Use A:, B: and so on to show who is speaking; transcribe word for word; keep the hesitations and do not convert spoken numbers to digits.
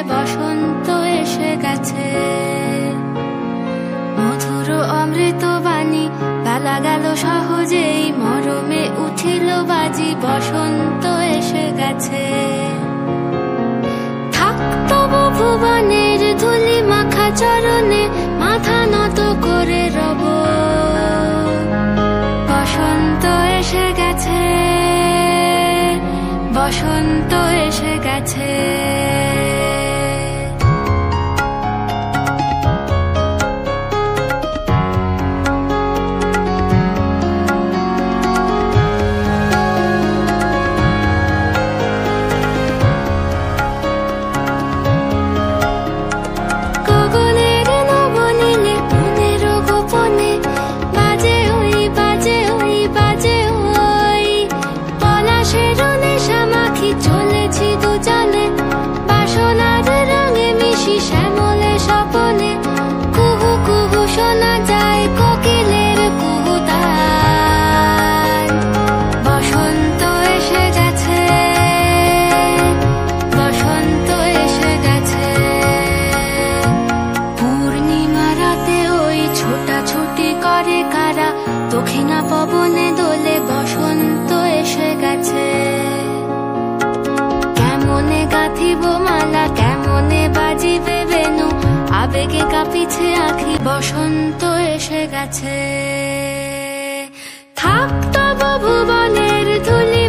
A: বসন্ত এসে গেছে। মধুর অমৃত বাণী বেলা গেল সহজেই, মরমে উঠিল বাজি, বসন্ত এসে গেছে। থাকতো ভুবনের ধুলি মাখা চরণে, মাথা নত করে রব। বসন্ত এসে গেছে, বসন্ত এসে গেছে। চলেছি দুজনে বাসনার রঙে মিশি শ্যামলে স্বপনে, কুহু কুহু শোনা যায় কোকিলের কুহুতান। বসন্ত এসে গেছে, বসন্ত এসে গেছে। পূর্ণিমা রাতে ওই ছোটাছুটি করে কারা, দক্ষিণা পবনে দোলে, বসন্ত এসে গেছে। কেমনে গাঁথিব মালা, কেমনে বাজিবে বেনু, আবেগে কাঁপিছে আঁখি, বসন্ত এসে গেছে। থাকতো ভুবনের ধুলি